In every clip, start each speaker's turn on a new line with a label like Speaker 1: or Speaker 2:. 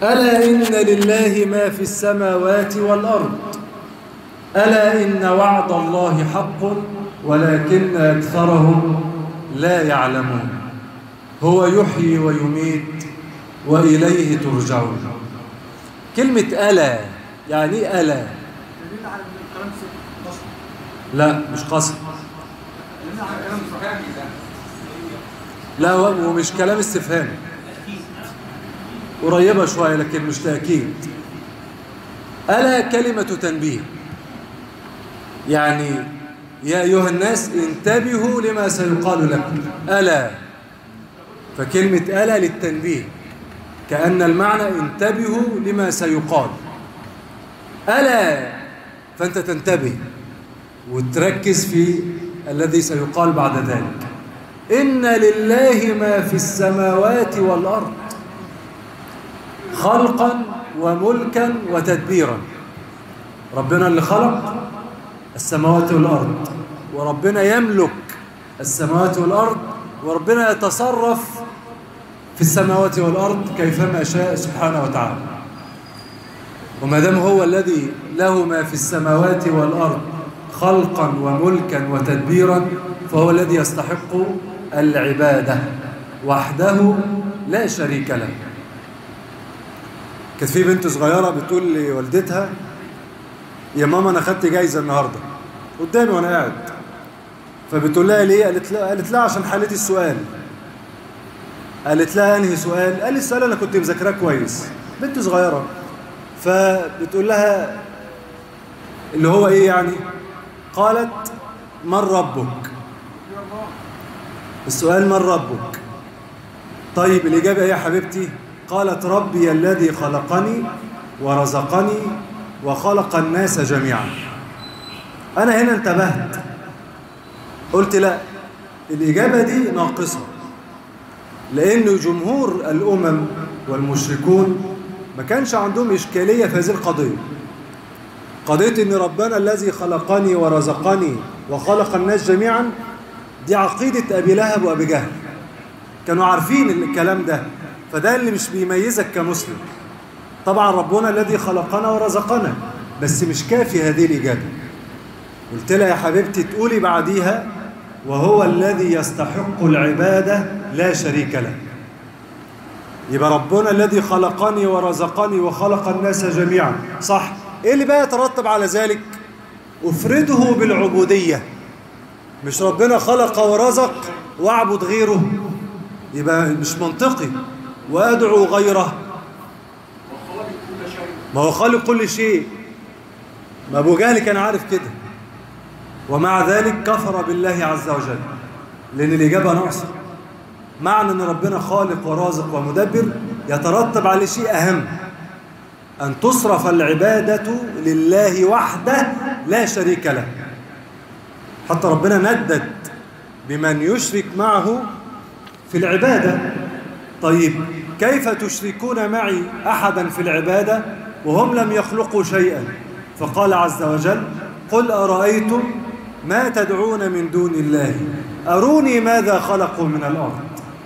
Speaker 1: ألا إن لله ما في السماوات والأرض ألا إن وعد الله حق ولكن أكثرهم لا يعلمون هو يحيي ويميت وإليه ترجعون. كلمة ألا يعني إيه ألا؟ لا مش قصد، لا هو مش كلام استفهام، قريبة شوية لكن مش تأكيد. ألا كلمة تنبيه، يعني يا أيها الناس انتبهوا لما سيقال لكم. ألا، فكلمة ألا للتنبيه، كأن المعنى انتبهوا لما سيقال. ألا فأنت تنتبه وتركز في الذي سيقال بعد ذلك. إن لله ما في السماوات والأرض خلقا وملكا وتدبيرا. ربنا اللي خلق السماوات والأرض، وربنا يملك السماوات والأرض، وربنا يتصرف في السماوات والأرض كيفما شاء سبحانه وتعالى. وما دام هو الذي له ما في السماوات والأرض خلقا وملكا وتدبيرا فهو الذي يستحق العبادة وحده لا شريك له. كانت في بنت صغيرة بتقول لوالدتها يا ماما أنا خدت جايزة النهاردة قدامي وأنا قاعد، فبتقول لها ليه؟ قالت لها عشان حليتي السؤال. قالت لها أنهي سؤال؟ قال لي السؤال أنا كنت مذاكراه كويس. بنت صغيرة، فبتقول لها اللي هو إيه يعني؟ قالت من ربك؟ السؤال من ربك؟ طيب الإجابة إيه يا حبيبتي؟ قالت ربي الذي خلقني ورزقني وخلق الناس جميعا. أنا هنا انتبهت، قلت لا، الإجابة دي ناقصة، لأن جمهور الأمم والمشركون ما كانش عندهم إشكالية في هذه القضية. قضية إن ربنا الذي خلقني ورزقني وخلق الناس جميعا دي عقيدة أبي لهب وأبي جهل، كانوا عارفين الكلام ده، فده اللي مش بيميزك كمسلم. طبعا ربنا الذي خلقنا ورزقنا، بس مش كافي هذه الإجابة. قلت لها يا حبيبتي تقولي بعديها وهو الذي يستحق العبادة لا شريك له. يبقى ربنا الذي خلقني ورزقني وخلق الناس جميعا، صح؟ ايه اللي بقى يترتب على ذلك؟ افرده بالعبودية، مش ربنا خلق ورزق واعبد غيره، يبقى مش منطقي وادعو غيره. ما هو خالق كل شيء، ما ابو جهل كان عارف كده، ومع ذلك كفر بالله عز وجل، لأن الإجابة ناقصة. معنى أن ربنا خالق ورازق ومدبر يترتب على شيء أهم، أن تصرف العبادة لله وحده لا شريك له. حتى ربنا ندد بمن يشرك معه في العبادة. طيب كيف تشركون معي أحدا في العبادة وهم لم يخلقوا شيئا؟ فقال عز وجل قل أرأيتم ما تدعون من دون الله أروني ماذا خلقوا من الأرض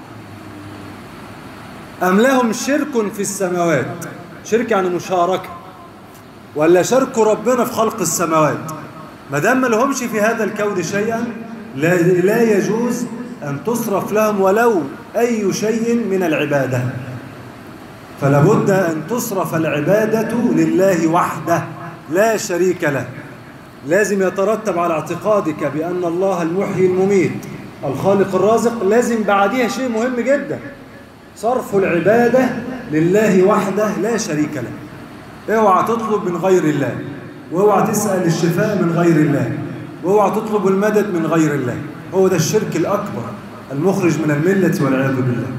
Speaker 1: أم لهم شرك في السماوات. شرك يعني مشاركة، ولا شرك ربنا في خلق السماوات. ما دام ما لهمش في هذا الكون شيئا لا يجوز أن تصرف لهم ولو أي شيء من العبادة. فلا بد أن تصرف العبادة لله وحده لا شريك له. لازم يترتب على اعتقادك بأن الله المحيي المميت الخالق الرازق، لازم بعديها شيء مهم جدا، صرف العبادة لله وحده لا شريك له. اوعى تطلب من غير الله، واوعى تسأل الشفاء من غير الله، واوعى تطلب المدد من غير الله. هو ده الشرك الأكبر المخرج من الملة والعياذ بالله.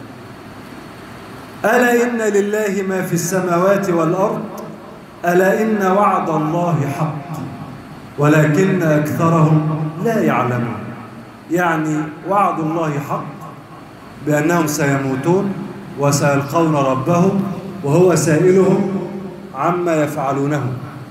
Speaker 1: ألا إن لله ما في السماوات والأرض ألا إن وعد الله حق ولكن أكثرهم لا يعلمون. يعني وعد الله حق بأنهم سيموتون وسيلقون ربهم وهو سائلهم عما يفعلونه.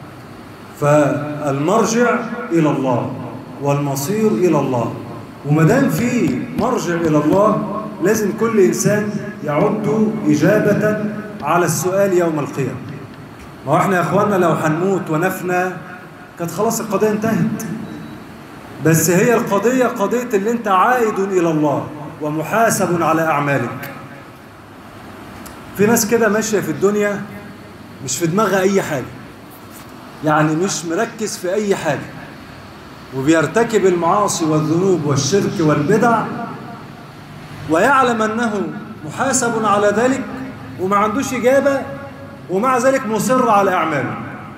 Speaker 1: فالمرجع إلى الله والمصير إلى الله، ومدام في مرجع إلى الله لازم كل إنسان يعد إجابة على السؤال يوم القيامة. ما هو احنا يا اخوانا لو هنموت ونفنى كانت خلاص القضية انتهت، بس هي القضية قضية اللي انت عائد إلى الله ومحاسب على أعمالك. في ناس كده ماشية في الدنيا مش في دماغها أي حاجة، يعني مش مركز في أي حاجة، وبيرتكب المعاصي والذنوب والشرك والبدع ويعلم أنه محاسب على ذلك وما عندوش إجابة، ومع ذلك مصر على أعماله.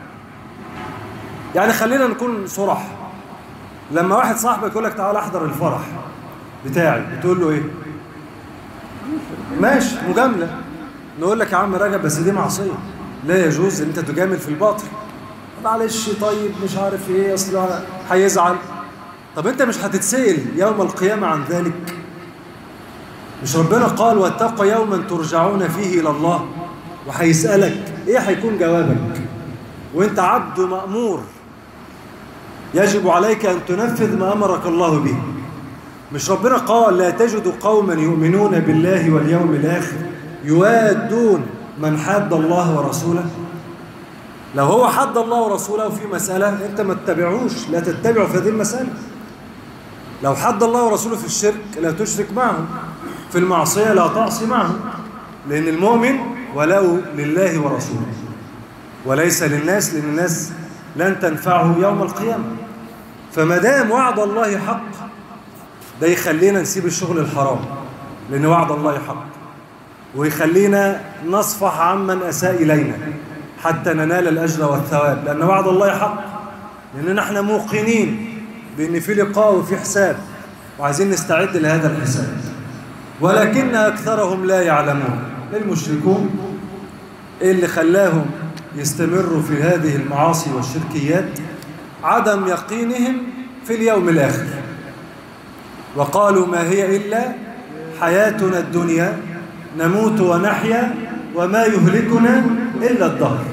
Speaker 1: يعني خلينا نكون صراحة، لما واحد صاحبك يقول لك تعال احضر الفرح بتاعي، بتقول له ايه؟ ماشي، مجاملة. نقول لك يا عم رجب بس دي معصية، لا يجوز ان انت تجامل في الباطل. معلش طيب مش عارف ايه، اصل هيزعل. طب انت مش هتتسأل يوم القيامة عن ذلك؟ مش ربنا قال واتقوا يوما ترجعون فيه الى الله؟ وهيسألك ايه هيكون جوابك وانت عبد مأمور يجب عليك أن تنفذ ما أمرك الله به؟ مش ربنا قال لا تجد قوما يؤمنون بالله واليوم الآخر يوادون من حاد الله ورسوله؟ لو هو حد الله ورسوله في مسألة أنت ما تتبعوش، لا تتبعوا في هذه المسألة. لو حد الله ورسوله في الشرك لا تشرك معه، في المعصية لا تعصي معه، لأن المؤمن ولاء لله ورسوله وليس للناس، لأن الناس لن تنفعه يوم القيامة. فما دام وعد الله حق ده يخلينا نسيب الشغل الحرام، لأن وعد الله حق، ويخلينا نصفح عمن أساء إلينا حتى ننال الأجر والثواب، لأن وعد الله حق، لأن نحن موقنين بأن في لقاء وفي حساب وعايزين نستعد لهذا الحساب، ولكن أكثرهم لا يعلمون. المشركون اللي خلاهم يستمروا في هذه المعاصي والشركيات عدم يقينهم في اليوم الآخر، وقالوا ما هي إلا حياتنا الدنيا نموت ونحيا وما يهلكنا إلا الدهر.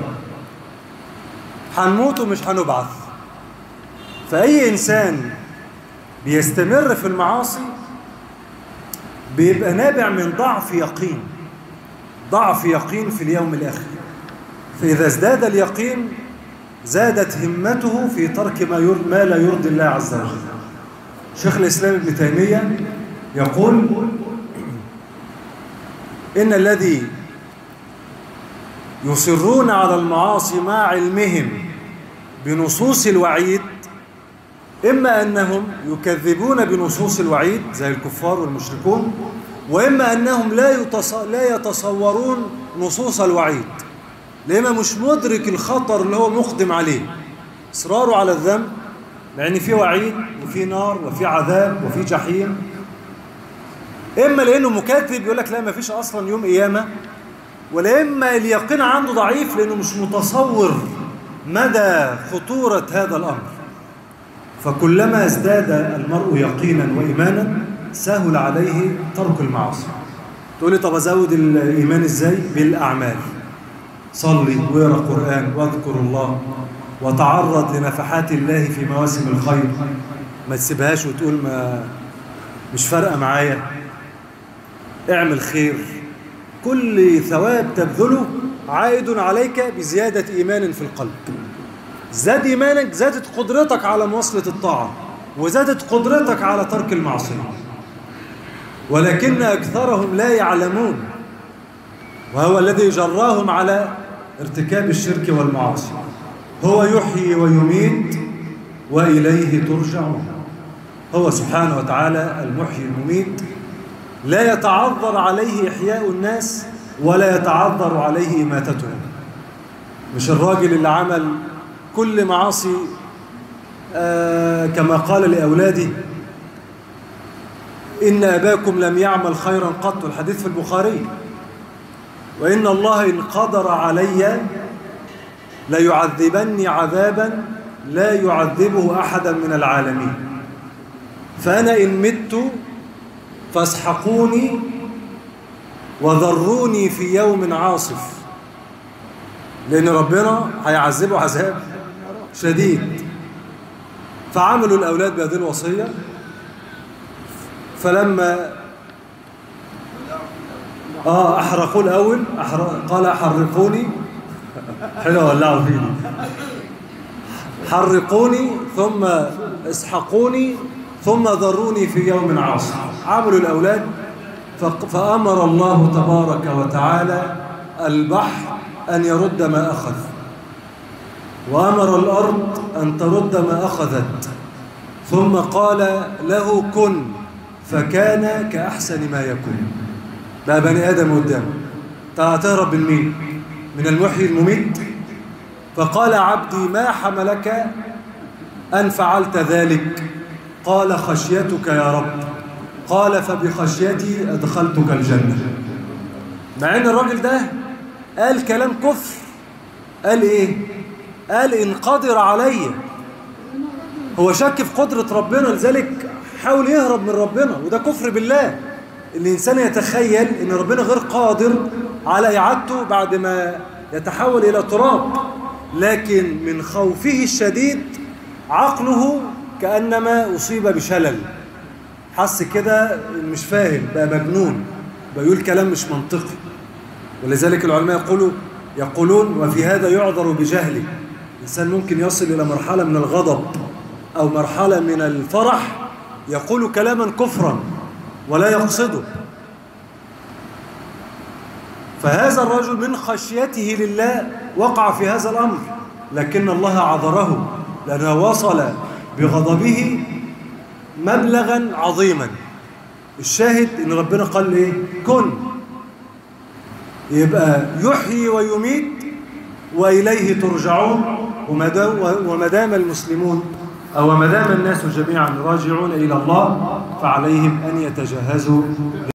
Speaker 1: هنموت ومش هنبعث. فأي إنسان بيستمر في المعاصي بيبقى نابع من ضعف يقين، ضعف يقين في اليوم الآخر. فإذا ازداد اليقين زادت همته في ترك ما لا يرضي الله عز وجل. شيخ الإسلام ابن تيمية يقول إن الذي يصرون على المعاصي مع علمهم بنصوص الوعيد إما أنهم يكذبون بنصوص الوعيد زي الكفار والمشركون، وإما أنهم لا يتصورون نصوص الوعيد، لأنه مش مدرك الخطر اللي هو مقدم عليه. إصراره على الذنب لأن في وعيد وفي نار وفي عذاب وفي جحيم، إما لأنه مكذب يقول لك لا ما فيش أصلا يوم قيامة، ولا إما اليقين عنده ضعيف لأنه مش متصور مدى خطورة هذا الأمر. فكلما ازداد المرء يقينا وإيمانا سهل عليه ترك المعاصي. تقول لي طب أزود الإيمان إزاي؟ بالأعمال. صلي واقرأ قرآن واذكر الله وتعرض لنفحات الله في مواسم الخير، ما تسيبهاش وتقول ما مش فارقة معايا. اعمل خير، كل ثواب تبذله عائد عليك بزيادة إيمان في القلب. زاد إيمانك زادت قدرتك على مواصلة الطاعة، وزادت قدرتك على ترك المعصية، ولكن أكثرهم لا يعلمون، وهو الذي جراهم على ارتكاب الشرك والمعاصي. هو يحيي ويميت وإليه ترجعون. هو سبحانه وتعالى المحيي المميت، لا يتعذر عليه إحياء الناس ولا يتعذر عليه إماتتهم. مش الراجل اللي عمل كل معاصي كما قال لأولاده إن أباكم لم يعمل خيرا قط، الحديث في البخاري، وإن الله إن قدر علي ليعذبني عذابا لا يعذبه أحدا من العالمين، فأنا إن مت فاسحقوني وذروني في يوم عاصف، لأن ربنا هيعذبه عذاب شديد. فعملوا الأولاد بهذه الوصية، فلما أحرقوا الأول، قال أحرقوني، حلو ولعوا فيني، حرقوني ثم اسحقوني ثم ذروني في يوم عاصف. عملوا الأولاد، فأمر الله تبارك وتعالى البحر أن يرد ما أخذ، وأمر الأرض أن ترد ما أخذت، ثم قال له كن فكان كأحسن ما يكون. بقى بني آدم قدامه، هتهرب من مين؟ من المحيي المميت؟ فقال عبدي ما حملك أن فعلت ذلك؟ قال خشيتك يا رب. قال فبخشيتي أدخلتك الجنة. مع أن الراجل ده قال كلام كفر. قال إيه؟ قال إن قدر علي. هو شك في قدرة ربنا، لذلك حاول يهرب من ربنا، وده كفر بالله. الإنسان يتخيل إن ربنا غير قادر على إعادته بعد ما يتحول إلى تراب، لكن من خوفه الشديد عقله كأنما أصيب بشلل، حس كده مش فاهم، بقى مجنون، بقى يقول كلام مش منطقي. ولذلك العلماء يقولون وفي هذا يعذر بجهله. الإنسان ممكن يصل إلى مرحلة من الغضب أو مرحلة من الفرح يقول كلاما كفرا ولا يقصده. فهذا الرجل من خشيته لله وقع في هذا الأمر، لكن الله عذره لأنه وصل بغضبه مبلغا عظيما. الشاهد إن ربنا قال إيه؟ كن. يبقى يحيي ويميت وإليه ترجعون. وما دام المسلمون أو ما دام الناس جميعا راجعون إلى الله فعليهم أن يتجهزوا